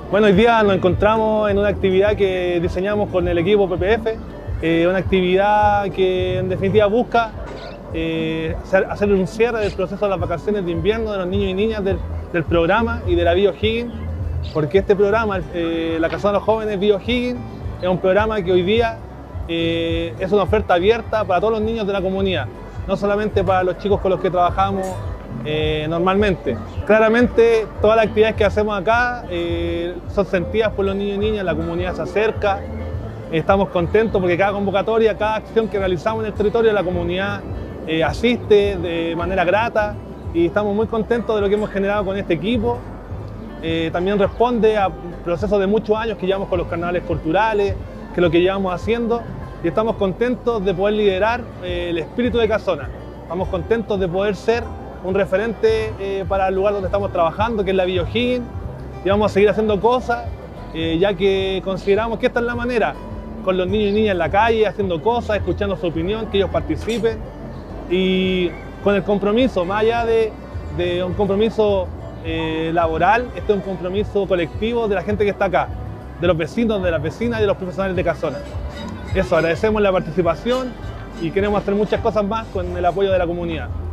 Bueno, hoy día nos encontramos en una actividad que diseñamos con el equipo PPF, una actividad que en definitiva busca hacer un cierre del proceso de las vacaciones de invierno de los niños y niñas del programa y de la BioHiggins, porque este programa, la Casona de los Jóvenes BioHiggins, es un programa que hoy día es una oferta abierta para todos los niños de la comunidad, no solamente para los chicos con los que trabajamos normalmente. Claramente todas las actividades que hacemos acá son sentidas por los niños y niñas, la comunidad se acerca, estamos contentos porque cada convocatoria, cada acción que realizamos en el territorio, la comunidad asiste de manera grata y estamos muy contentos de lo que hemos generado con este equipo. También responde a procesos de muchos años que llevamos con los carnavales culturales, que es lo que llevamos haciendo, y estamos contentos de poder liderar el espíritu de Casona. Estamos contentos de poder ser un referente para el lugar donde estamos trabajando, que es la BioHiggins, y vamos a seguir haciendo cosas, ya que consideramos que esta es la manera, con los niños y niñas en la calle, haciendo cosas, escuchando su opinión, que ellos participen, y con el compromiso, más allá de un compromiso laboral, este es un compromiso colectivo de la gente que está acá, de los vecinos, de las vecinas y de los profesionales de Casona. Eso, agradecemos la participación y queremos hacer muchas cosas más con el apoyo de la comunidad.